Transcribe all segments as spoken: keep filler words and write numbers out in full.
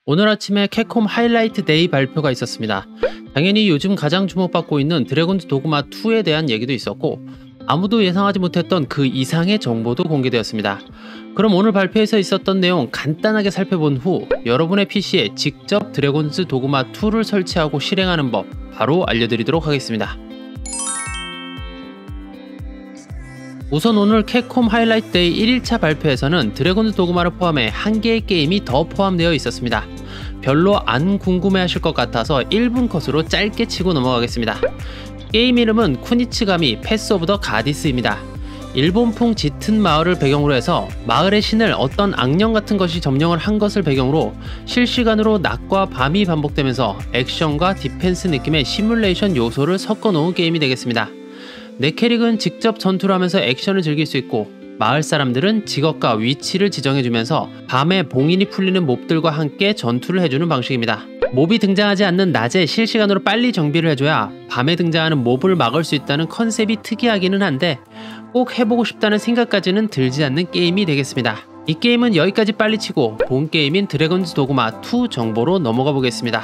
오늘 아침에 캡콤 하이라이트 데이 발표가 있었습니다. 당연히 요즘 가장 주목받고 있는 드래곤즈 도그마 투에 대한 얘기도 있었고, 아무도 예상하지 못했던 그 이상의 정보도 공개되었습니다. 그럼 오늘 발표에서 있었던 내용 간단하게 살펴본 후 여러분의 피시에 직접 드래곤즈 도그마 투를 설치하고 실행하는 법 바로 알려드리도록 하겠습니다. 우선 오늘 캡콤 하이라이트 데이 일 일차 발표에서는 드래곤즈 도그마를 포함해 한 개의 게임이 더 포함되어 있었습니다. 별로 안 궁금해하실 것 같아서 일 분 컷으로 짧게 치고 넘어가겠습니다. 게임 이름은 쿠니츠가미 패스 오브 더 가디스입니다. 일본풍 짙은 마을을 배경으로 해서 마을의 신을 어떤 악령 같은 것이 점령을 한 것을 배경으로 실시간으로 낮과 밤이 반복되면서 액션과 디펜스 느낌의 시뮬레이션 요소를 섞어 놓은 게임이 되겠습니다. 내 캐릭은 직접 전투를 하면서 액션을 즐길 수 있고, 마을 사람들은 직업과 위치를 지정해주면서 밤에 봉인이 풀리는 몹들과 함께 전투를 해주는 방식입니다. 몹이 등장하지 않는 낮에 실시간으로 빨리 정비를 해줘야 밤에 등장하는 몹을 막을 수 있다는 컨셉이 특이하기는 한데 꼭 해보고 싶다는 생각까지는 들지 않는 게임이 되겠습니다. 이 게임은 여기까지 빨리 치고 본 게임인 드래곤즈 도그마 투 정보로 넘어가 보겠습니다.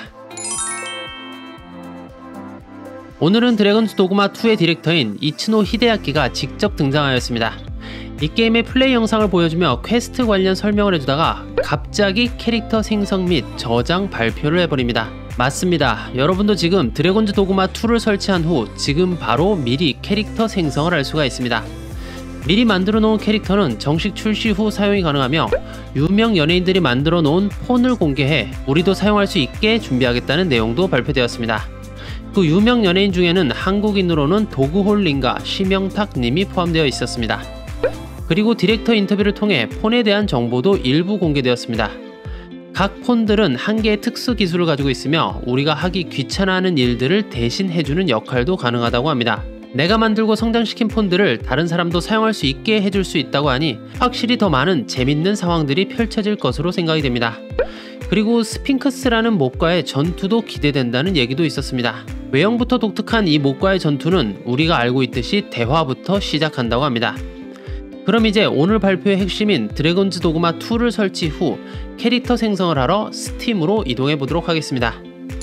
오늘은 드래곤즈 도그마 투의 디렉터인 이츠노 히데야키가 직접 등장하였습니다. 이 게임의 플레이 영상을 보여주며 퀘스트 관련 설명을 해주다가 갑자기 캐릭터 생성 및 저장 발표를 해버립니다. 맞습니다. 여러분도 지금 드래곤즈 도그마 투를 설치한 후 지금 바로 미리 캐릭터 생성을 할 수가 있습니다. 미리 만들어 놓은 캐릭터는 정식 출시 후 사용이 가능하며 유명 연예인들이 만들어 놓은 폰을 공개해 우리도 사용할 수 있게 준비하겠다는 내용도 발표되었습니다. 그 유명 연예인 중에는 한국인으로는 도그홀님과 심영탁님이 포함되어 있었습니다. 그리고 디렉터 인터뷰를 통해 폰에 대한 정보도 일부 공개되었습니다. 각 폰들은 한 개의 특수 기술을 가지고 있으며 우리가 하기 귀찮아하는 일들을 대신 해주는 역할도 가능하다고 합니다. 내가 만들고 성장시킨 폰들을 다른 사람도 사용할 수 있게 해줄 수 있다고 하니 확실히 더 많은 재밌는 상황들이 펼쳐질 것으로 생각이 됩니다. 그리고 스핑크스라는 몹과의 전투도 기대된다는 얘기도 있었습니다. 외형부터 독특한 이 몹과의 전투는 우리가 알고 있듯이 대화부터 시작한다고 합니다. 그럼 이제 오늘 발표의 핵심인 드래곤즈 도그마 투를 설치 후 캐릭터 생성을 하러 스팀으로 이동해 보도록 하겠습니다.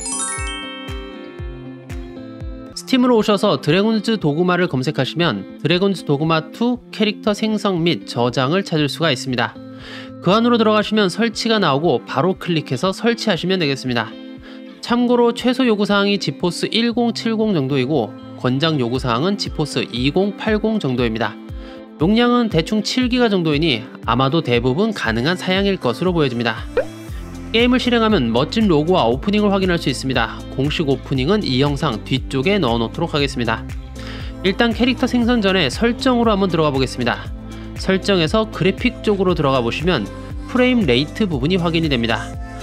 스팀으로 오셔서 드래곤즈 도그마를 검색하시면 드래곤즈 도그마 투 캐릭터 생성 및 저장을 찾을 수가 있습니다. 그 안으로 들어가시면 설치가 나오고 바로 클릭해서 설치하시면 되겠습니다. 참고로 최소 요구사항이 지포스 천칠십 정도이고 권장 요구사항은 지포스 이천팔십 정도입니다. 용량은 대충 칠 기가 정도이니 아마도 대부분 가능한 사양일 것으로 보여집니다. 게임을 실행하면 멋진 로고와 오프닝을 확인할 수 있습니다. 공식 오프닝은 이 영상 뒤쪽에 넣어 놓도록 하겠습니다. 일단 캐릭터 생성 전에 설정으로 한번 들어가 보겠습니다. 설정에서 그래픽 쪽으로 들어가 보시면 프레임 레이트 부분이 확인이 됩니다.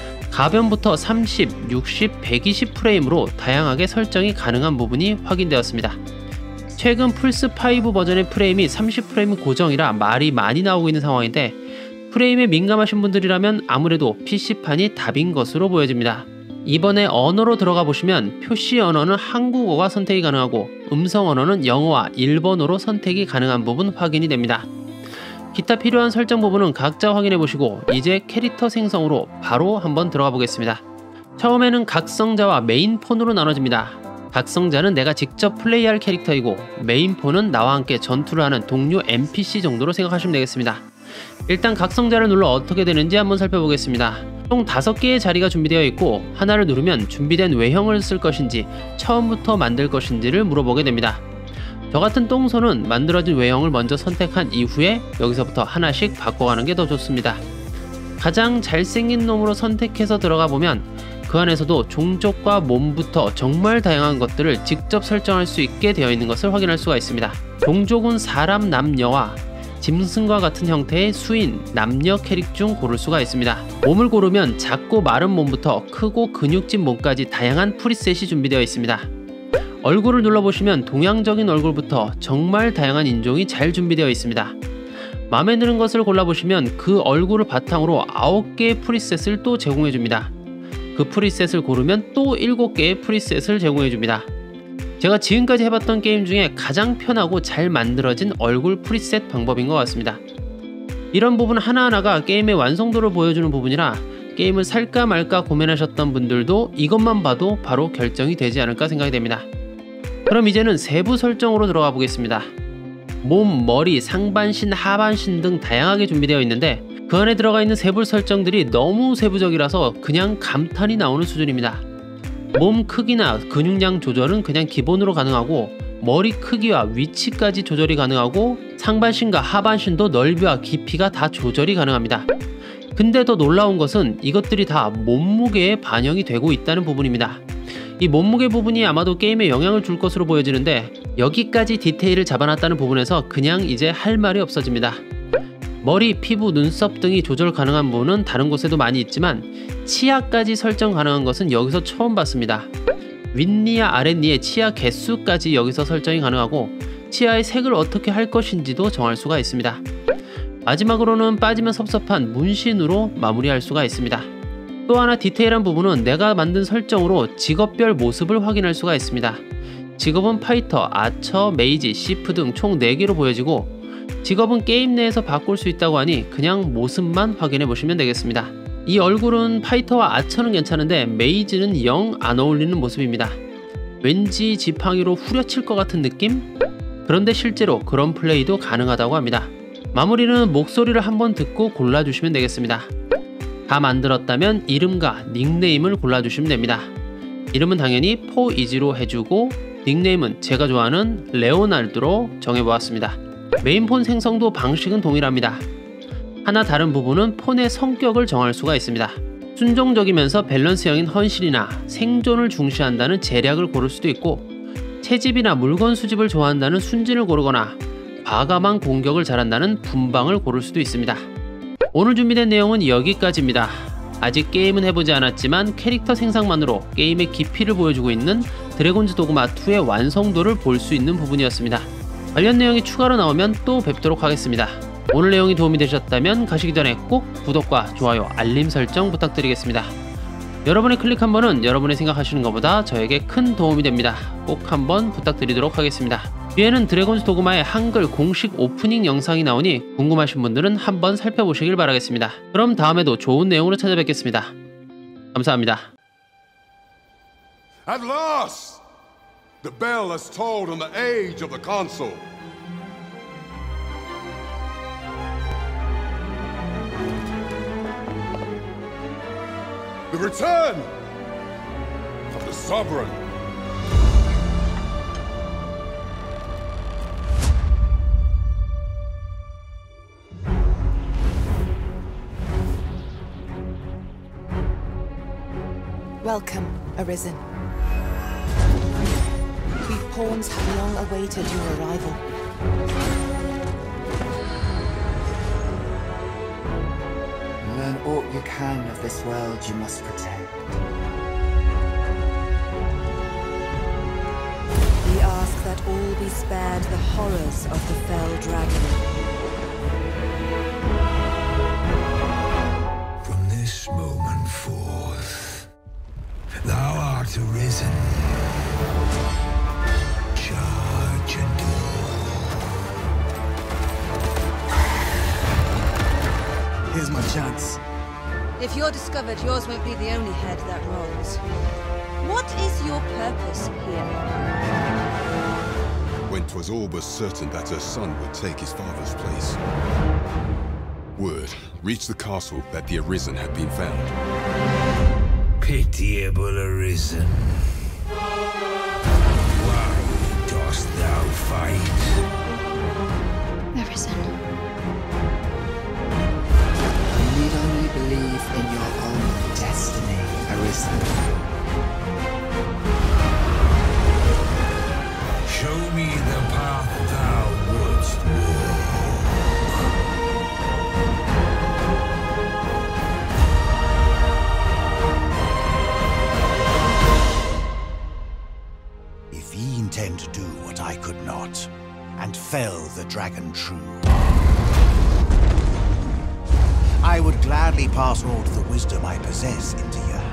가변부터 삼십, 육십, 백이십 프레임으로 다양하게 설정이 가능한 부분이 확인되었습니다. 최근 플스 오 버전의 프레임이 삼십 프레임 고정이라 말이 많이 나오고 있는 상황인데 프레임에 민감하신 분들이라면 아무래도 피시판이 답인 것으로 보여집니다. 이번에 언어로 들어가 보시면 표시 언어는 한국어가 선택이 가능하고 음성 언어는 영어와 일본어로 선택이 가능한 부분 확인이 됩니다. 기타 필요한 설정 부분은 각자 확인해 보시고 이제 캐릭터 생성으로 바로 한번 들어가 보겠습니다. 처음에는 각성자와 메인폰으로 나눠집니다. 각성자는 내가 직접 플레이할 캐릭터이고 메인폰은 나와 함께 전투를 하는 동료 엔피씨 정도로 생각하시면 되겠습니다. 일단 각성자를 눌러 어떻게 되는지 한번 살펴보겠습니다. 총 다섯 개의 자리가 준비되어 있고 하나를 누르면 준비된 외형을 쓸 것인지 처음부터 만들 것인지를 물어보게 됩니다. 저같은 똥손은 만들어진 외형을 먼저 선택한 이후에 여기서부터 하나씩 바꿔가는 게 더 좋습니다. 가장 잘생긴 놈으로 선택해서 들어가 보면 그 안에서도 종족과 몸부터 정말 다양한 것들을 직접 설정할 수 있게 되어 있는 것을 확인할 수가 있습니다. 종족은 사람, 남녀와 짐승과 같은 형태의 수인, 남녀 캐릭 중 고를 수가 있습니다. 몸을 고르면 작고 마른 몸부터 크고 근육진 몸까지 다양한 프리셋이 준비되어 있습니다. 얼굴을 눌러보시면 동양적인 얼굴부터 정말 다양한 인종이 잘 준비되어 있습니다. 마음에 드는 것을 골라보시면 그 얼굴을 바탕으로 아홉 개의 프리셋을 또 제공해줍니다. 그 프리셋을 고르면 또 일곱 개의 프리셋을 제공해줍니다. 제가 지금까지 해봤던 게임 중에 가장 편하고 잘 만들어진 얼굴 프리셋 방법인 것 같습니다. 이런 부분 하나하나가 게임의 완성도를 보여주는 부분이라 게임을 살까 말까 고민하셨던 분들도 이것만 봐도 바로 결정이 되지 않을까 생각이 됩니다. 그럼 이제는 세부 설정으로 들어가 보겠습니다. 몸, 머리, 상반신, 하반신 등 다양하게 준비되어 있는데 그 안에 들어가 있는 세부 설정들이 너무 세부적이라서 그냥 감탄이 나오는 수준입니다. 몸 크기나 근육량 조절은 그냥 기본으로 가능하고 머리 크기와 위치까지 조절이 가능하고 상반신과 하반신도 넓이와 깊이가 다 조절이 가능합니다. 근데 더 놀라운 것은 이것들이 다 몸무게에 반영이 되고 있다는 부분입니다. 이 몸무게 부분이 아마도 게임에 영향을 줄 것으로 보여지는데 여기까지 디테일을 잡아놨다는 부분에서 그냥 이제 할 말이 없어집니다. 머리, 피부, 눈썹 등이 조절 가능한 부분은 다른 곳에도 많이 있지만 치아까지 설정 가능한 것은 여기서 처음 봤습니다. 윗니와 아랫니의 치아 개수까지 여기서 설정이 가능하고 치아의 색을 어떻게 할 것인지도 정할 수가 있습니다. 마지막으로는 빠지면 섭섭한 문신으로 마무리할 수가 있습니다. 또 하나 디테일한 부분은 내가 만든 설정으로 직업별 모습을 확인할 수가 있습니다. 직업은 파이터, 아처, 메이지, 시프 등 총 네 개로 보여지고 직업은 게임 내에서 바꿀 수 있다고 하니 그냥 모습만 확인해 보시면 되겠습니다. 이 얼굴은 파이터와 아처는 괜찮은데 메이지는 영 안 어울리는 모습입니다. 왠지 지팡이로 후려칠 것 같은 느낌? 그런데 실제로 그런 플레이도 가능하다고 합니다. 마무리는 목소리를 한번 듣고 골라주시면 되겠습니다. 다 만들었다면 이름과 닉네임을 골라주시면 됩니다. 이름은 당연히 포이지로 해주고 닉네임은 제가 좋아하는 레오날드로 정해보았습니다. 메인폰 생성도 방식은 동일합니다. 하나 다른 부분은 폰의 성격을 정할 수가 있습니다. 순종적이면서 밸런스형인 헌신이나 생존을 중시한다는 재략을 고를 수도 있고 채집이나 물건 수집을 좋아한다는 순진을 고르거나 과감한 공격을 잘한다는 분방을 고를 수도 있습니다. 오늘 준비된 내용은 여기까지입니다. 아직 게임은 해보지 않았지만 캐릭터 생성만으로 게임의 깊이를 보여주고 있는 드래곤즈 도그마 투의 완성도를 볼 수 있는 부분이었습니다. 관련 내용이 추가로 나오면 또 뵙도록 하겠습니다. 오늘 내용이 도움이 되셨다면 가시기 전에 꼭 구독과 좋아요, 알림 설정 부탁드리겠습니다. 여러분의 클릭 한 번은 여러분이 생각하시는 것보다 저에게 큰 도움이 됩니다. 꼭 한번 부탁드리도록 하겠습니다. 뒤에는 드래곤즈 도그마의 한글 공식 오프닝 영상이 나오니 궁금하신 분들은 한번 살펴보시길 바라겠습니다. 그럼 다음에도 좋은 내용으로 찾아뵙겠습니다. 감사합니다. At last, the bell has tolled on the age of the console. The return of the sovereign. Welcome, Arisen. We pawns have long awaited your arrival. Learn aught you can of this world you must protect. We ask that all be spared the horrors of the fell dragon. From this moment forth, thou art arisen. Charge and do. Here's my chance. If you're discovered, yours won't be the only head that rolls. What is your purpose here? When 'twas all but certain that her son would take his father's place, word reached the castle that the Arisen had been found. Pitiable Arisen. Why dost thou fight? Arisen. You need only believe in your own destiny, Arisen. Show me the path thou wouldst walk. If ye intend to do what I could not, and fell the dragon true, I would gladly pass all the wisdom I possess into your